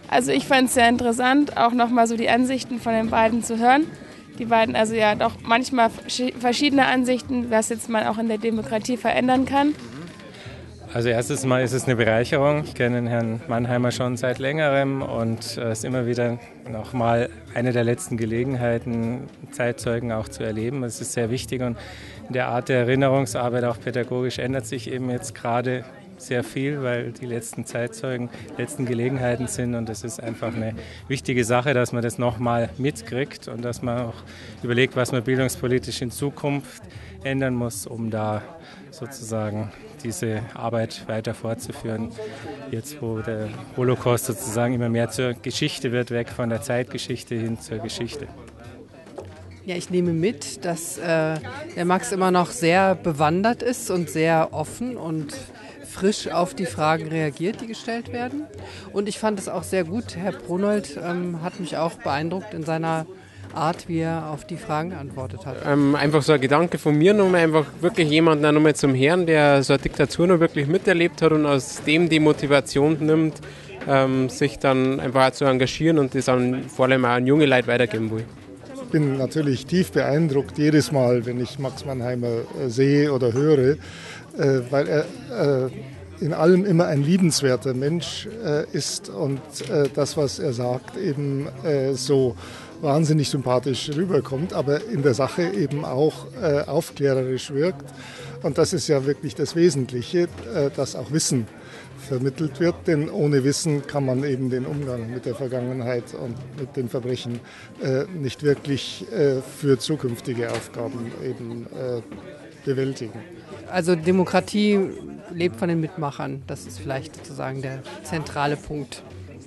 Also ich fand es sehr interessant, auch nochmal so die Ansichten von den beiden zu hören. Die beiden, also ja doch manchmal verschiedene Ansichten, was jetzt man auch in der Demokratie verändern kann. Also erstes Mal ist es eine Bereicherung. Ich kenne den Herrn Mannheimer schon seit längerem und es ist immer wieder nochmal eine der letzten Gelegenheiten, Zeitzeugen auch zu erleben. Das ist sehr wichtig und in der Art der Erinnerungsarbeit auch pädagogisch ändert sich eben jetzt gerade sehr viel, weil die letzten Zeitzeugen, letzten Gelegenheiten sind und es ist einfach eine wichtige Sache, dass man das nochmal mitkriegt und dass man auch überlegt, was man bildungspolitisch in Zukunft ändern muss, um da sozusagen diese Arbeit weiter fortzuführen. Jetzt, wo der Holocaust sozusagen immer mehr zur Geschichte wird, weg von der Zeitgeschichte hin zur Geschichte. Ja, ich nehme mit, dass der Max immer noch sehr bewandert ist und sehr offen und frisch auf die Fragen reagiert, die gestellt werden. Und ich fand es auch sehr gut. Herr Pronold hat mich auch beeindruckt in seiner Art, wie er auf die Fragen geantwortet hat. Einfach so ein Gedanke von mir nochmal, einfach wirklich jemanden nochmal zum Hören, der so eine Diktatur noch wirklich miterlebt hat und aus dem die Motivation nimmt, sich dann einfach zu engagieren und das dann vor allem auch an junge Leute weitergeben will. Ich bin natürlich tief beeindruckt jedes Mal, wenn ich Max Mannheimer sehe oder höre, weil er in allem immer ein liebenswerter Mensch ist und das, was er sagt, eben so wahnsinnig sympathisch rüberkommt, aber in der Sache eben auch aufklärerisch wirkt. Und das ist ja wirklich das Wesentliche, dass auch Wissen vermittelt wird, denn ohne Wissen kann man eben den Umgang mit der Vergangenheit und mit den Verbrechen nicht wirklich für zukünftige Aufgaben eben bewältigen. Also Demokratie lebt von den Mitmachern, das ist vielleicht sozusagen der zentrale Punkt.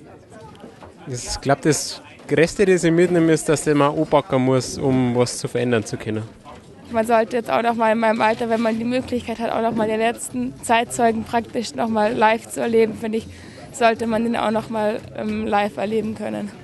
Ich glaube, das Größte, das ich mitnehme, ist, dass man anpacken muss, um was zu verändern zu können. Man sollte jetzt auch noch mal in meinem Alter, wenn man die Möglichkeit hat, auch noch mal die letzten Zeitzeugen praktisch noch mal live zu erleben, finde ich, sollte man den auch noch mal live erleben können.